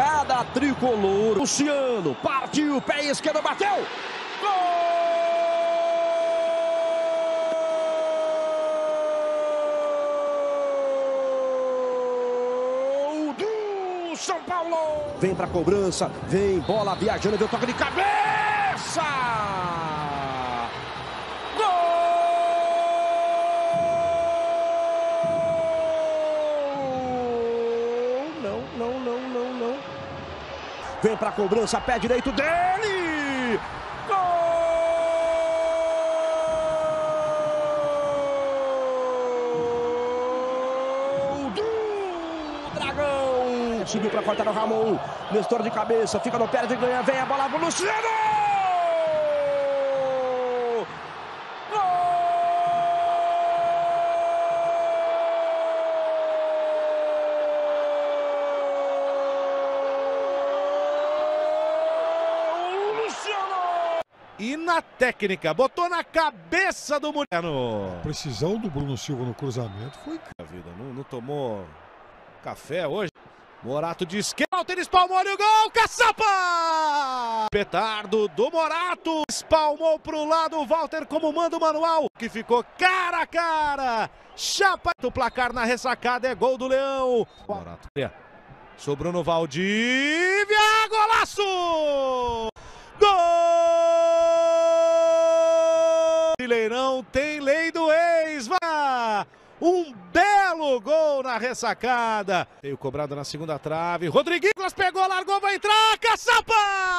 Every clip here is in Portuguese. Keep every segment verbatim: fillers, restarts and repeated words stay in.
arquibancada tricolor. Luciano partiu, pé esquerdo, bateu. Gol do São Paulo. Vem pra cobrança, vem bola viajando, deu toque de cabeça. Não, não, não, não. Vem pra cobrança, pé direito dele. Gol do Dragão. Subiu pra cortar o Ramon. Nestor de cabeça, fica no pé de ganha, vem a bola pro Luciano. E na técnica, botou na cabeça do Muriano. A precisão do Bruno Silva no cruzamento foi... A vida não, não tomou café hoje. Morato de esquerda, Walter espalmou o gol, caçapa! Petardo do Morato, espalmou pro lado o Walter como manda o manual, que ficou cara a cara. Chapa, o placar na ressacada é gol do Leão. Morato, sobrou no Valdívia, golaço! Gol! Brasileirão tem lei do ex, vai! Um belo gol na ressacada. Veio cobrado na segunda trave. Rodriguinho pegou, largou, vai entrar. Caçapa!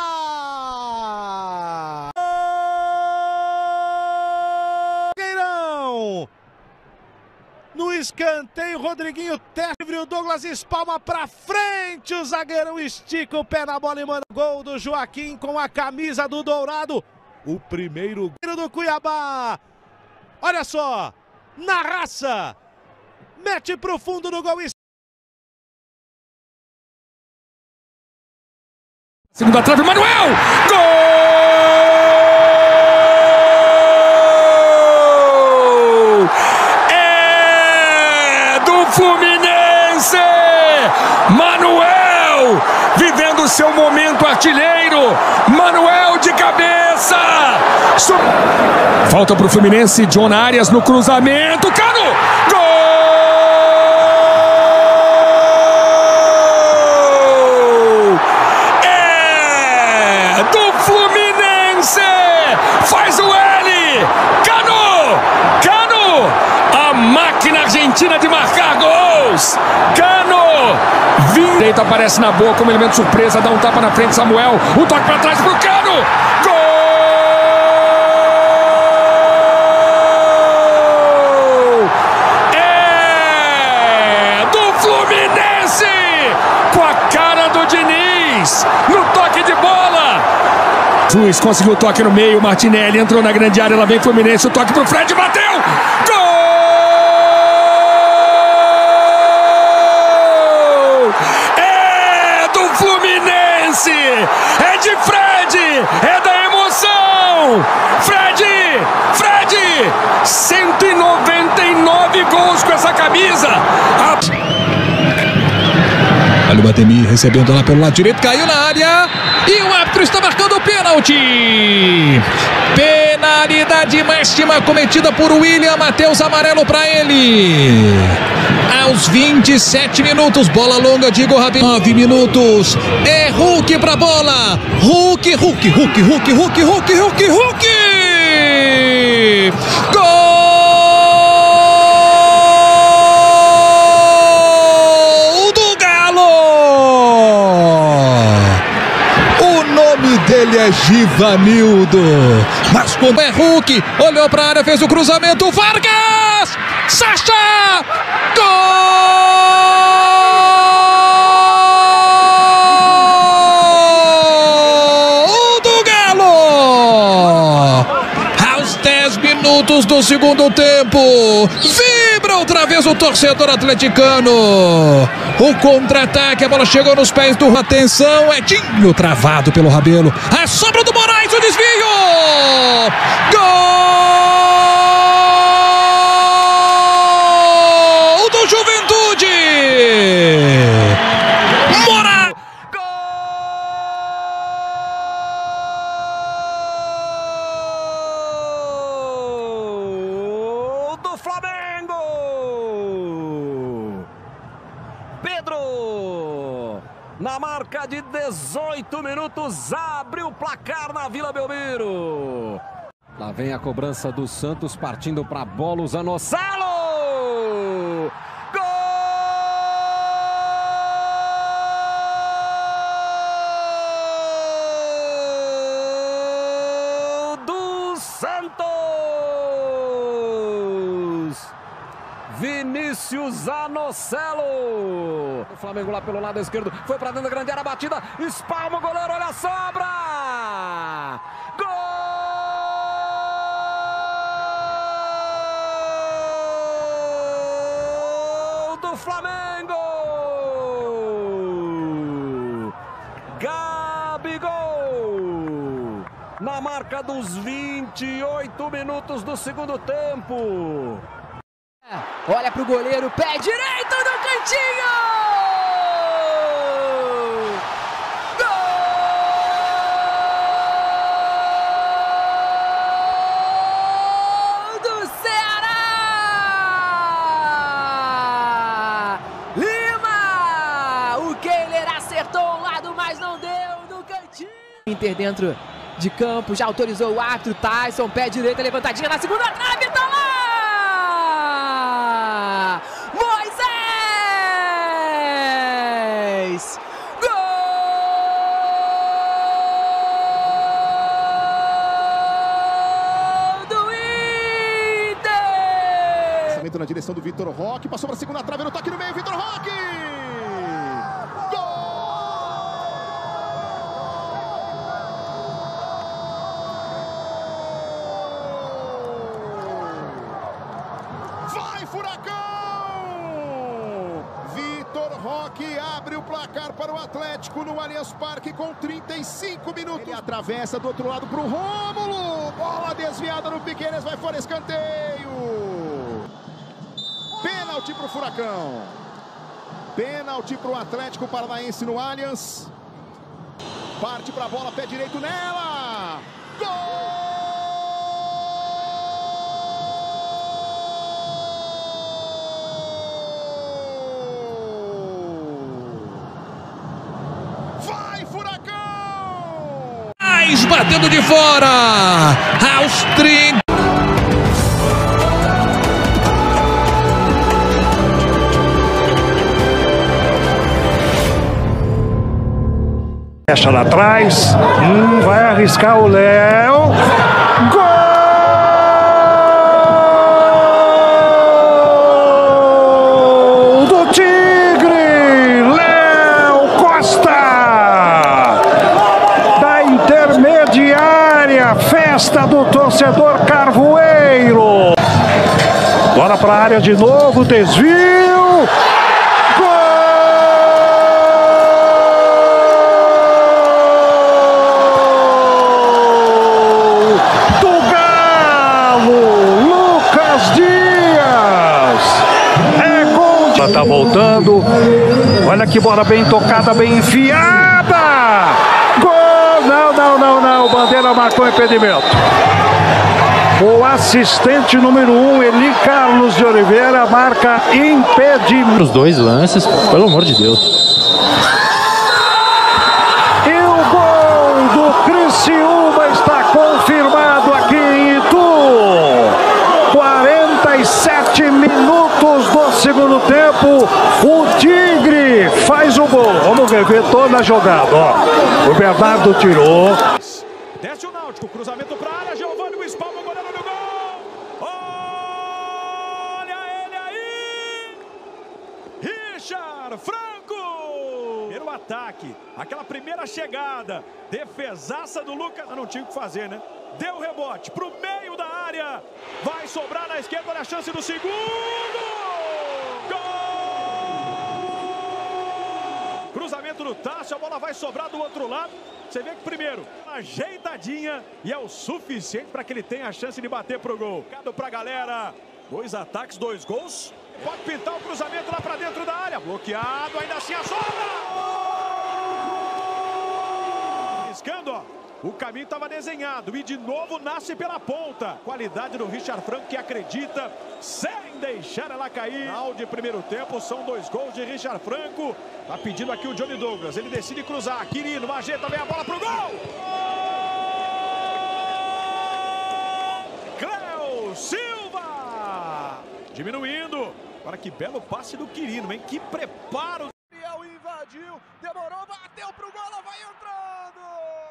Zagueirão! No escanteio, Rodriguinho livre, o Douglas espalma pra frente. O zagueirão estica o pé na bola e manda gol do Joaquim com a camisa do Dourado. O primeiro gol do Cuiabá. Olha só, na raça, mete pro fundo do gol. Segunda trave, Manuel! Gol! É do Fluminense! Manuel! Vivendo seu momento artilheiro! Manuel de cabeça! Falta pro Fluminense, John Arias no cruzamento, Cano! Gol! É do Fluminense! Faz o L! Cano! Cano! A máquina argentina de marcar gols! Cano! Direito aparece na boa como elemento surpresa, dá um tapa na frente, Samuel, o toque pra trás pro Cano! Gol! Com a cara do Diniz, no toque de bola. Juiz conseguiu o toque no meio, Martinelli entrou na grande área, lá vem Fluminense, o toque pro Fred, bateu! Gol! É do Fluminense, é de Fred, é da emoção! Fred, Fred, cento e noventa e nove gols com essa camisa! A... Olha o Batemi recebendo lá pelo lado direito, caiu na área e o árbitro está marcando o pênalti. Penalidade máxima cometida por William Matheus, amarelo para ele. Aos vinte e sete minutos, bola longa de Igor Rabin. nove minutos, é Hulk pra bola. Hulk, Hulk, Hulk, Hulk, Hulk, Hulk, Hulk, Hulk. Gol! Ele é Givanildo, mas quando é Hulk, olhou para a área, fez o cruzamento, Vargas, Sacha, gol do Galo, aos dez minutos do segundo tempo, vibra outra vez o torcedor atleticano. O contra-ataque, a bola chegou nos pés do... Atenção, Edinho travado pelo Rabelo. A sobra do Moraes, o desvio! Gol do Juventude! Moraes! Gol! Na marca de dezoito minutos, abre o placar na Vila Belmiro. Lá vem a cobrança do Santos, partindo para a bola, o Zanocelo! Gol do Santos! Vinícius Zanocelo. O Flamengo lá pelo lado esquerdo, foi para dentro da grande área, batida, espalma o goleiro, olha a sobra! Gol do Flamengo! Gabigol! Na marca dos vinte e oito minutos do segundo tempo. Olha pro goleiro, pé direito no cantinho! Gol do Ceará! Lima! O Kehler acertou um lado, mas não deu no cantinho. Inter dentro de campo, já autorizou o árbitro, Tyson, pé direito, levantadinha na segunda trave, tá lá! Gol do Inter! Lançamento na direção do Vitor Roque, passou para a segunda trave, no toque no meio, Vitor Roque! Gol! Vai, Furacão! Vitor Roque abre o placar para o Atlético no Allianz Parque com trinta e cinco minutos. Ele atravessa do outro lado para o Rômulo. Bola desviada no Piqueires, vai fora, escanteio. Pênalti para o Furacão. Pênalti para o Atlético Paranaense no Allianz. Parte para a bola, pé direito nela. Gol! Batendo de fora aos trinta. Fecha lá atrás, hum, vai arriscar o Léo. Gol do Tigre, Léo Costa. Intermediária, festa do torcedor Carvoeiro. Bola para a área de novo, desvio. Gol do Galo, Lucas Dias. É gol de... Tá voltando. Olha que bola bem tocada, bem enfiada. Não, não, não, não. O Bandeira marcou impedimento. O assistente número um, Eli Carlos de Oliveira, marca impedimento. Os dois lances, pelo amor de Deus. E o gol do Criciúma está confirmado aqui em Itu. quarenta e sete minutos do segundo tempo. O Tigre faz o gol. Vamos ver, ver toda a jogada. Ó. O Bernardo tirou. Desce o Náutico, cruzamento para a área, Giovani, o espalma, o goleiro no gol! Olha ele aí! Richard Franco! Primeiro ataque, aquela primeira chegada, defesaça do Lucas, não tinha o que fazer, né? Deu o rebote pro meio da área, vai sobrar na esquerda, olha a chance do segundo! Gol! Cruzamento do Tássio, a bola vai sobrar do outro lado. Você vê que primeiro, ajeitadinha e é o suficiente para que ele tenha a chance de bater pro gol. Cado pra galera. Dois ataques, dois gols. Pode pintar o cruzamento lá para dentro da área. Bloqueado, ainda assim a sobra. Riscando, ó. O caminho estava desenhado e de novo nasce pela ponta. Qualidade do Richard Franco que acredita sem deixar ela cair. Final de primeiro tempo, são dois gols de Richard Franco. Tá pedindo aqui o Johnny Douglas, ele decide cruzar. Quirino, Magenta, vem a bola pro gol! Cléo Silva! Diminuindo. Agora que belo passe do Quirino, hein? Que preparo! Invadiu, demorou, bateu pro gol, ela vai entrando!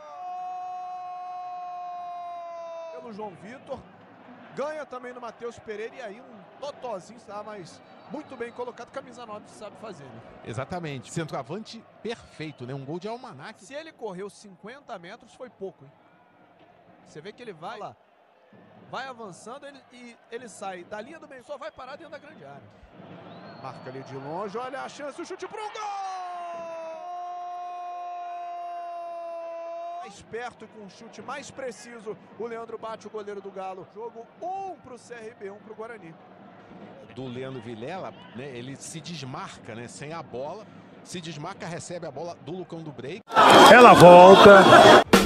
Pelo João Vitor, ganha também no Matheus Pereira e aí um totozinho, tá? Mas muito bem colocado, camisa nove sabe fazer, né? Exatamente, centroavante perfeito, né? Um gol de almanaque. Se ele correu cinquenta metros foi pouco, hein? Você vê que ele vai lá, vai avançando ele, e ele sai da linha do meio, só vai parar dentro da grande área. Marca ali de longe, olha a chance, o chute pro gol! Esperto e com um chute mais preciso, o Leandro bate o goleiro do Galo. Jogo um pro C R B, um pro Guarani. Do Leandro Vilela, né? Ele se desmarca, né? Sem a bola, se desmarca, recebe a bola do Lucão do Break. Ela volta.